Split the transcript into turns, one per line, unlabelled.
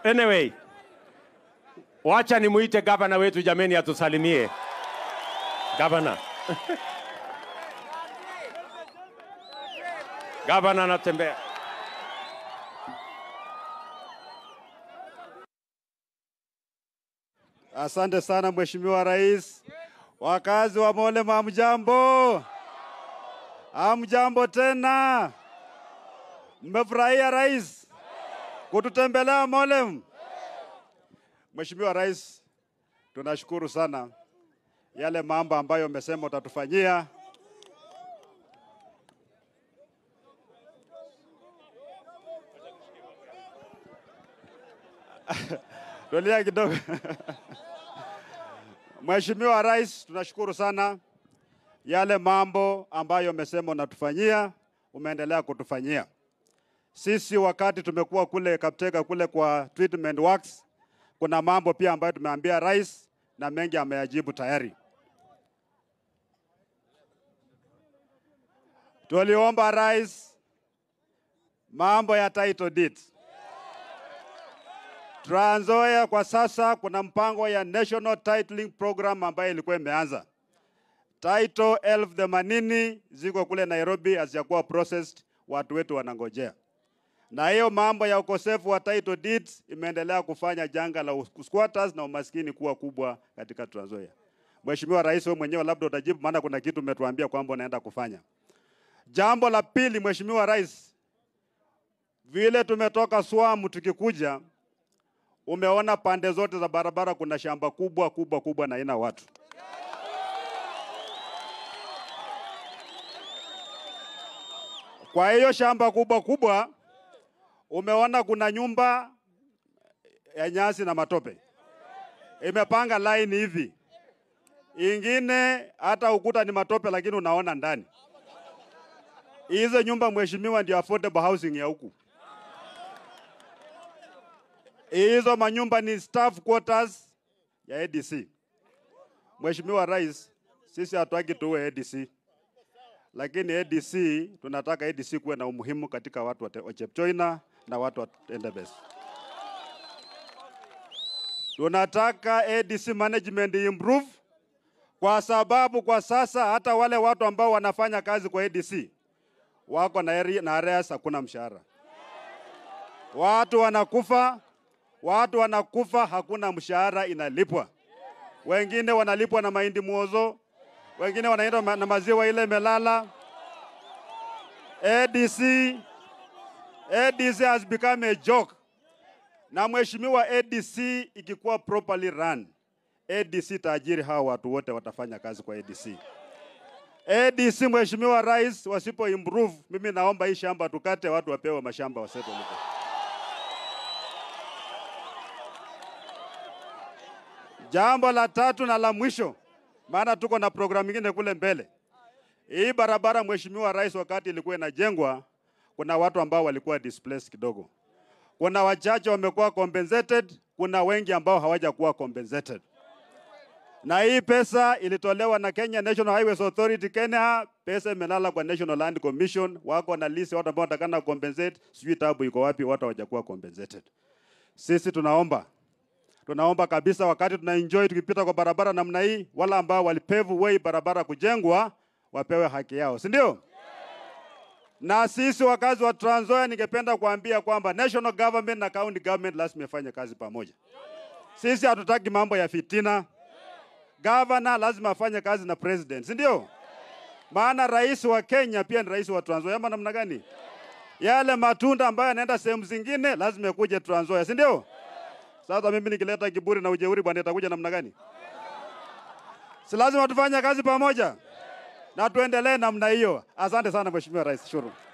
Anyway, wacha nimuite gavana wetu jameni atusalimie. Gavana. Gavana Natembeya.
Asante sana Mheshimiwa Rais. Wakazi wa Molem hamjambo? Hamjambo tena? Mmefurahia Rais kututembelea Molem? Mheshimiwa Rais, tunashukuru sana yale mambo ambayo umesema utatufanyia. Tulia kidogo. Mheshimiwa Rais, tunashukuru sana yale mambo ambayo umesema unatufanyia, umeendelea kutufanyia. Sisi wakati tumekuwa kule Kaptega kule kwa treatment works, kuna mambo pia ambayo tumeambia Rais na mengi ameyajibu tayari. Tuliomba Rais mambo ya title deed. Trans Nzoia kwa sasa kuna mpango ya National Titling Program ambayo ilikuwa imeanza. Title 1080 ziko kule Nairobi hazijakuwa processed, watu wetu wanangojea. Na hiyo mambo ya ukosefu wa title deeds imeendelea kufanya janga la squatters na umaskini kuwa kubwa katika Trans Nzoia. Mheshimiwa Rais, wewe mwenyewe labda utajibu maana kuna kitu umetuambia kwamba unaenda kufanya. Jambo la pili, Mheshimiwa Rais, vile tumetoka Swamu tukikuja, umeona pande zote za barabara kuna shamba kubwa na haina watu. Kwa hiyo shamba kubwa umeona kuna nyumba ya nyasi na matope. Imepanga line hivi. Ingine hata ukuta ni matope lakini unaona ndani. Hizo nyumba Mheshimiwa ndio affordable housing ya huku. Hizo manyumba ni staff quarters ya ADC. Mheshimiwa Rais, sisi hatutaki tuwe ADC. Lakini ADC, tunataka ADC kuwe na umuhimu katika watu wa Chepchoina na watu wa Endebess. Tunataka ADC management improve kwa sababu kwa sasa hata wale watu ambao wanafanya kazi kwa ADC wako na arrears, hakuna mshahara. Watu wanakufa hakuna mshahara inalipwa. Wengine wanalipwa na mahindi muozo, wengine wanaenda na maziwa ile melala. ADC has become a joke. Na Mheshimiwa, ADC ikikuwa properly run, ADC tajiri hawa watu wote watafanya kazi kwa ADC. ADC Mheshimiwa Rais, wasipo improve, mimi naomba hii shamba tukate, watu wapewe mashamba waseto huko. Jambo la tatu na la mwisho, maana tuko na programu nyingine kule mbele. Hii barabara Mheshimiwa Rais, wakati ilikuwa inajengwa, kuna watu ambao walikuwa displaced kidogo. Kuna wachache wamekuwa compensated, kuna wengi ambao hawajakuwa compensated. Na hii pesa ilitolewa na Kenya National Highways Authority Kenya, pesa imelala kwa National Land Commission, wako na list watu ambao watakana compensate, sijui tabu iko wapi, watu hawajakuwa compensated. Sisi tunaomba kabisa wakati tunaenjoy tukipita kwa barabara namna hii, wala ambao walipave way barabara kujengwa wapewe haki yao, si ndio? Na sisi wakazi wa Trans Nzoia ningependa kuambia kwamba national government na county government lazima ifanye kazi pamoja. Sisi hatutaki mambo ya fitina. Governor lazima afanye kazi na president, si ndio? Maana rais wa Kenya pia ni rais wa Trans Nzoia, ama namna gani? Yale matunda ambayo yanaenda sehemu zingine lazima yakuje Trans Nzoia, si ndio? Sasa mimi nikileta kiburi na ujeuri bwana itakuja namna gani? Si lazima tufanye kazi pamoja na tuendelee namna hiyo. Asante sana Mheshimiwa Rais. Shukuru.